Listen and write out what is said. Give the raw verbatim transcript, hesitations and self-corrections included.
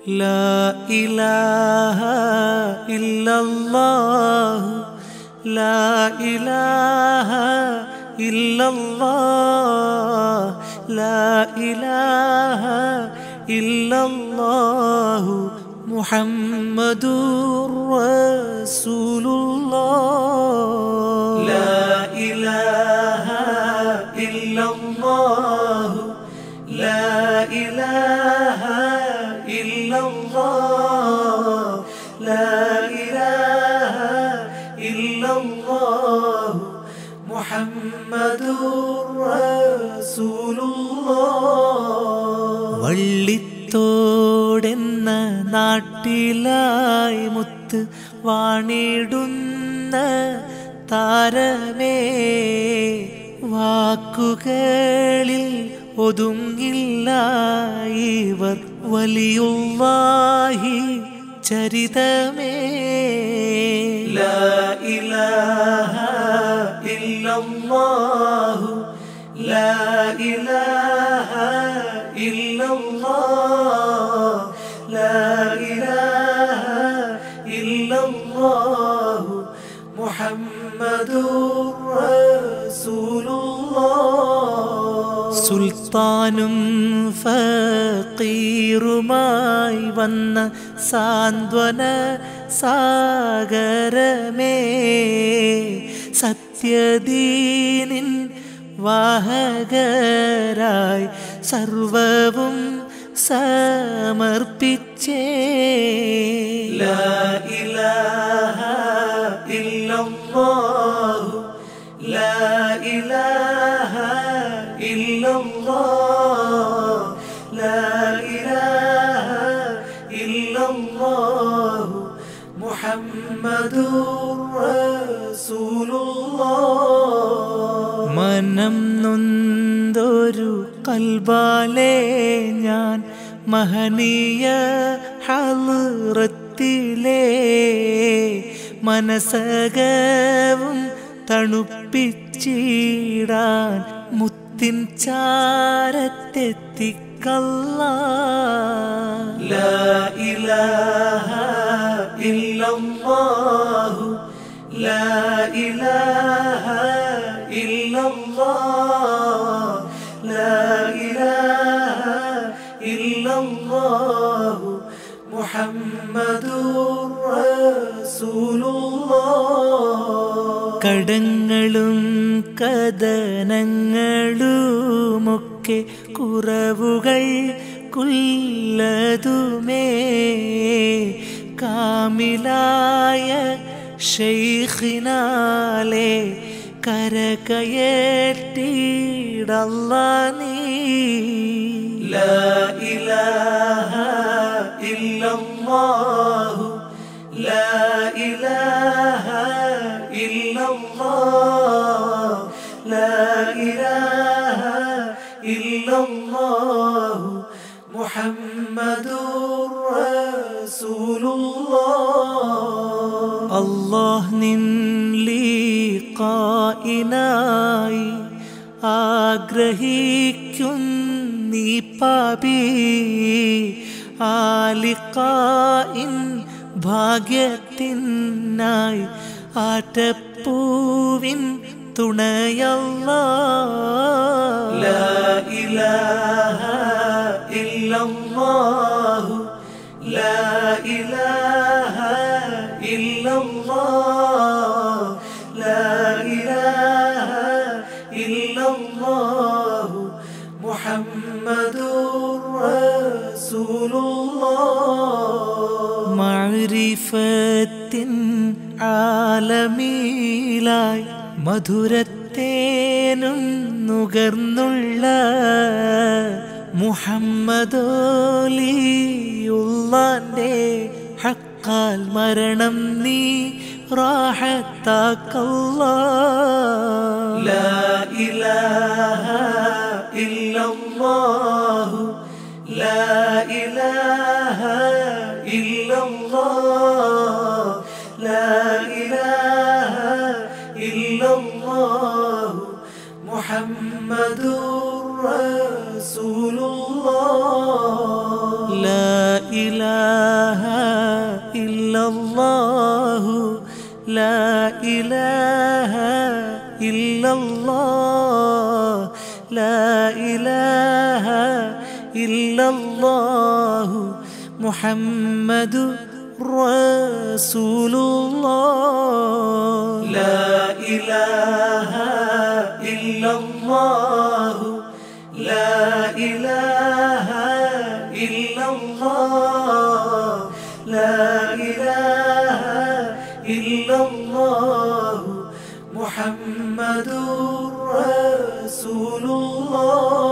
لا إله إلا الله لا إله إلا الله لا إله إلا الله محمد رسول الله لا إله إلا الله لا إله إلا الله لا إله إلا الله محمد رسول الله വള്ളിത്തോടെന്ന നാട്ടിലായി മുത്ത് വാണിടുന്ന താരമേ വാക്കുകളിൽ ഒതുങ്ങില്ല ഇവർ വലിയുള്ളാഹി ചരിതമേ ലാ ഇലാഹ ഇല്ലല്ലാഹു ലാ ഇലാഹ ഇല്ലല്ലാഹ് ലാ ഇലാഹ ഇല്ലല്ലാഹു മുഹമ്മദുർ റസൂലുള്ളാഹ് സുൽത്താനും ഫഖീറുമായി വന്ന സാന്ത്വന സാഗരമേ സത്യദീനിൻ വാഹകരായി സർവവും സമർപ്പിച്ചേ ലാ ഇലാഹ ഇല്ലല്ലാഹു ലാ ഇലാഹ ഇല്ലല്ലാഹ് ലാ ഇലാഹ ഇല്ലല്ലാഹു മുഹമ്മദുർ റസൂലുള്ളാഹ് മനം നൊന്തൊരു കൽബാലേ ഞാൻ മഹനീയ ഹളറത്തിലേ മനസകവും തണുപ്പിച്ചിടാൻ മുത്തിൻ ചാരത്തെത്തിക്കല്ലാ ലാ ഇലാഹ ഇല്ലല്ലാഹു ലാ ഇലാഹ ഇല്ലല്ലാഹ് ലാ ഇലാഹ ഇല്ലല്ലാഹു മുഹമ്മദുർ റസൂലുള്ളാഹ് കടങ്ങളും കഥനങ്ങളുമൊക്കെ കുറവുകൾ കുല്ലതുമേ കാമിലായ ശൈഖിനാലേ കരകയറ്റിടല്ലാ നീ ലാ ഇലാഹ ഇല്ലല്ലാഹു ലാ ഇലാഹ ഇല്ലല്ലാഹ് ലാ ഇലാഹ ഇല്ലല്ലാഹു മുഹമ്മദുർ റസൂലുള്ളാഹ് അല്ലാഹ് നിൻ ലീഖായിനായി ആഗ്രഹിക്കുന്നീ പാപി ആലിഖായിൻ ഭാഗ്യത്തിനായി ആറ്റപ്പൂവിൻ തുണയല്ലാഹ് ലാ ഇലാഹ ഇല്ലല്ലാഹു ലാ ഇലാഹ ഇല്ലല്ലാഹ് ലാ ഇലാഹ ഇല്ലല്ലാഹു മുഹമ്മദുർ റസൂലുള്ളാഹ് മഅരിഫത്തിൻ ആലമീലായി മധുരത്തേനും നുകർന്നുള്ള മുഹമ്മദോലിയുള്ളാന്റെ ഹക്കാൽ മരണം നീ റാഹത്താക്കല്ലാഹ് ലാ ഇലാഹ ഇല്ലല്ലാഹു ലാ ഇലാഹ ഇല്ലല്ലാഹ് ലാ ഇലാഹ ഇല്ലല്ലാഹു മുഹമ്മദുർ رسول الله لا إله إلا الله لا إله إلا الله لا إله إلا الله محمد رسول الله لا إله إلا الله لا إله إلا الله لا إله إلا الله محمد رسول الله